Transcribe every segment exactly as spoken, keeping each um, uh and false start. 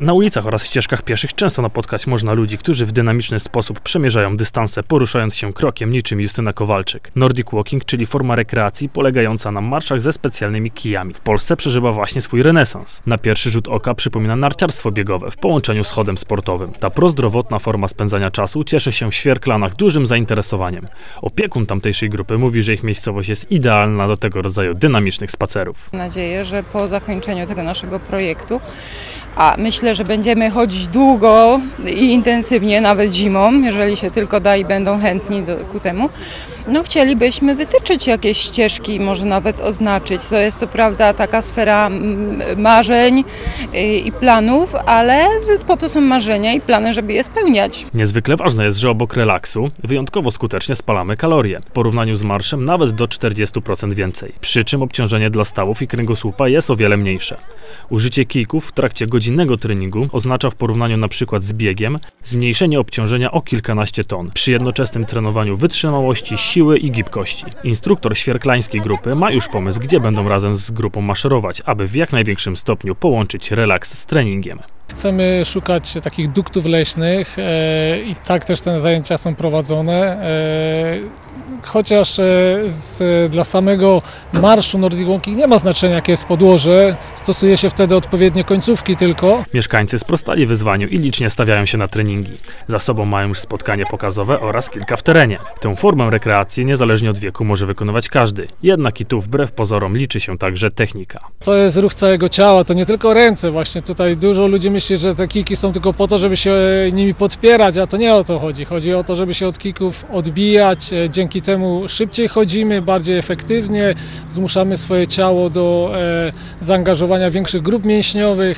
Na ulicach oraz ścieżkach pieszych często napotkać można ludzi, którzy w dynamiczny sposób przemierzają dystanse, poruszając się krokiem niczym Justyna Kowalczyk. Nordic Walking, czyli forma rekreacji polegająca na marszach ze specjalnymi kijami. W Polsce przeżywa właśnie swój renesans. Na pierwszy rzut oka przypomina narciarstwo biegowe w połączeniu z chodem sportowym. Ta prozdrowotna forma spędzania czasu cieszy się w Świerklanach dużym zainteresowaniem. Opiekun tamtejszej grupy mówi, że ich miejscowość jest idealna do tego rodzaju dynamicznych spacerów. Mam nadzieję, że po zakończeniu tego naszego projektu, a myślę, że będziemy chodzić długo i intensywnie, nawet zimą, jeżeli się tylko da i będą chętni do, ku temu, no chcielibyśmy wytyczyć jakieś ścieżki, może nawet oznaczyć. To jest co prawda taka sfera marzeń i planów, ale po to są marzenia i plany, żeby je spełniać. Niezwykle ważne jest, że obok relaksu wyjątkowo skutecznie spalamy kalorie. W porównaniu z marszem nawet do czterdziestu procent więcej. Przy czym obciążenie dla stawów i kręgosłupa jest o wiele mniejsze. Użycie kijków w trakcie godzinnego treningu oznacza w porównaniu na przykład z biegiem zmniejszenie obciążenia o kilkanaście ton. Przy jednoczesnym trenowaniu wytrzymałości, siły i gibkości. Instruktor świerklańskiej grupy ma już pomysł, gdzie będą razem z grupą maszerować, aby w jak największym stopniu połączyć relaks z treningiem. Chcemy szukać takich duktów leśnych e, i tak też te zajęcia są prowadzone. E, chociaż e, z, dla samego marszu Nordic Walking nie ma znaczenia, jakie jest podłoże, stosuje się wtedy odpowiednie końcówki tylko. Mieszkańcy sprostali wyzwaniu i licznie stawiają się na treningi. Za sobą mają już spotkanie pokazowe oraz kilka w terenie. Tę formę rekreacji niezależnie od wieku może wykonywać każdy. Jednak i tu wbrew pozorom liczy się także technika. To jest ruch całego ciała, to nie tylko ręce. Właśnie tutaj dużo ludzi myśli, że te kiki są tylko po to, żeby się nimi podpierać, a to nie o to chodzi. Chodzi o to, żeby się od kików odbijać. Dzięki temu szybciej chodzimy, bardziej efektywnie, zmuszamy swoje ciało do e, zaangażowania większych grup mięśniowych.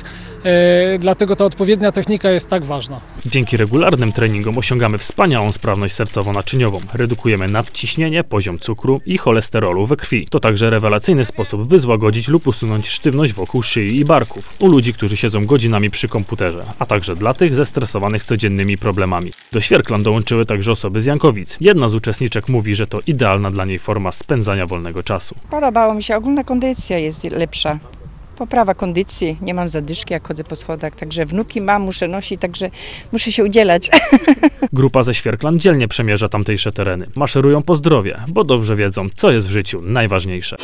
E, dlatego ta odpowiednia technika jest tak ważna. Dzięki regularnym treningom osiągamy wspaniałą sprawność sercowo-naczyniową. Redukujemy nadciśnienie, poziom cukru i cholesterolu we krwi. To także rewelacyjny sposób, by złagodzić lub usunąć sztywność wokół szyi i barków. U ludzi, którzy siedzą godzinami przy komputerze, a także dla tych zestresowanych codziennymi problemami. Do Świerklan dołączyły także osoby z Jankowic. Jedna z uczestniczek mówi, że to idealna dla niej forma spędzania wolnego czasu. Podobało mi się, ogólna kondycja jest lepsza. Poprawa kondycji, nie mam zadyszki, jak chodzę po schodach, także wnuki mam, muszę nosić, także muszę się udzielać. Grupa ze Świerklan dzielnie przemierza tamtejsze tereny. Maszerują po zdrowie, bo dobrze wiedzą, co jest w życiu najważniejsze.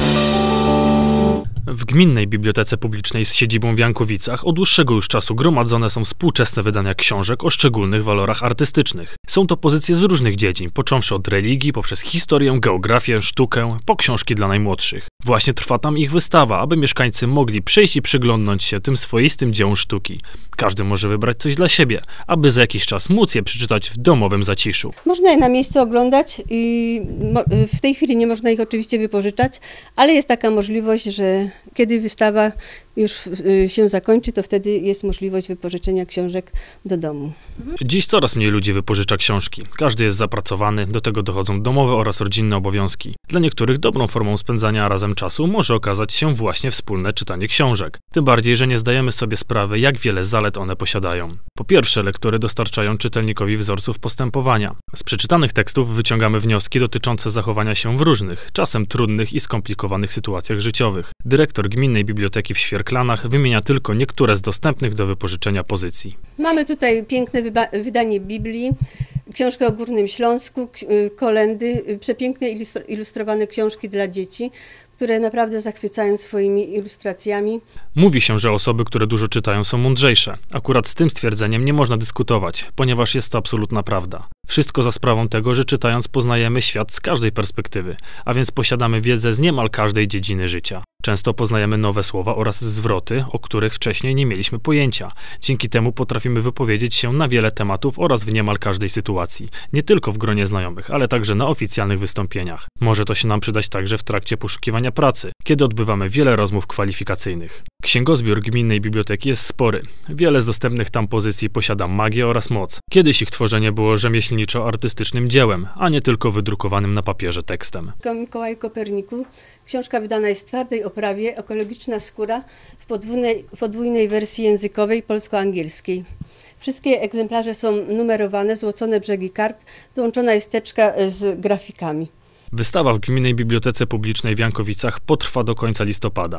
W Gminnej Bibliotece Publicznej z siedzibą w Jankowicach od dłuższego już czasu gromadzone są współczesne wydania książek o szczególnych walorach artystycznych. Są to pozycje z różnych dziedzin, począwszy od religii, poprzez historię, geografię, sztukę, po książki dla najmłodszych. Właśnie trwa tam ich wystawa, aby mieszkańcy mogli przyjść i przyglądnąć się tym swoistym dziełom sztuki. Każdy może wybrać coś dla siebie, aby za jakiś czas móc je przeczytać w domowym zaciszu. Można je na miejscu oglądać i w tej chwili nie można ich oczywiście wypożyczać, ale jest taka możliwość, że kiedy wystawa już się zakończy, to wtedy jest możliwość wypożyczenia książek do domu. Dziś coraz mniej ludzi wypożycza książki. Każdy jest zapracowany, do tego dochodzą domowe oraz rodzinne obowiązki. Dla niektórych dobrą formą spędzania razem czasu może okazać się właśnie wspólne czytanie książek. Tym bardziej, że nie zdajemy sobie sprawy, jak wiele zalet one posiadają. Po pierwsze, lektury dostarczają czytelnikowi wzorców postępowania. Z przeczytanych tekstów wyciągamy wnioski dotyczące zachowania się w różnych, czasem trudnych i skomplikowanych sytuacjach życiowych. Dyrektor Gminnej Biblioteki w Świerklanach wymienia tylko niektóre z dostępnych do wypożyczenia pozycji. Mamy tutaj piękne wydanie Biblii, książkę o Górnym Śląsku, kolendy, przepiękne ilustrowane książki dla dzieci, które naprawdę zachwycają swoimi ilustracjami. Mówi się, że osoby, które dużo czytają, są mądrzejsze. Akurat z tym stwierdzeniem nie można dyskutować, ponieważ jest to absolutna prawda. Wszystko za sprawą tego, że czytając poznajemy świat z każdej perspektywy, a więc posiadamy wiedzę z niemal każdej dziedziny życia. Często poznajemy nowe słowa oraz zwroty, o których wcześniej nie mieliśmy pojęcia. Dzięki temu potrafimy wypowiedzieć się na wiele tematów oraz w niemal każdej sytuacji. Nie tylko w gronie znajomych, ale także na oficjalnych wystąpieniach. Może to się nam przydać także w trakcie poszukiwania pracy, kiedy odbywamy wiele rozmów kwalifikacyjnych. Księgozbiór Gminnej Biblioteki jest spory. Wiele z dostępnych tam pozycji posiada magię oraz moc. Kiedyś ich tworzenie było rzemieślniczo-artystycznym dziełem, a nie tylko wydrukowanym na papierze tekstem. Mikołaj Koperniku. Książka wydana jest w twardej oprawie, ekologiczna skóra w podwójnej, podwójnej wersji językowej polsko-angielskiej. Wszystkie egzemplarze są numerowane, złocone brzegi kart, dołączona jest teczka z grafikami. Wystawa w Gminnej Bibliotece Publicznej w Jankowicach potrwa do końca listopada,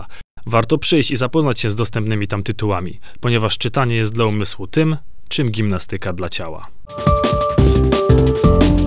Warto przyjść i zapoznać się z dostępnymi tam tytułami, ponieważ czytanie jest dla umysłu tym, czym gimnastyka dla ciała.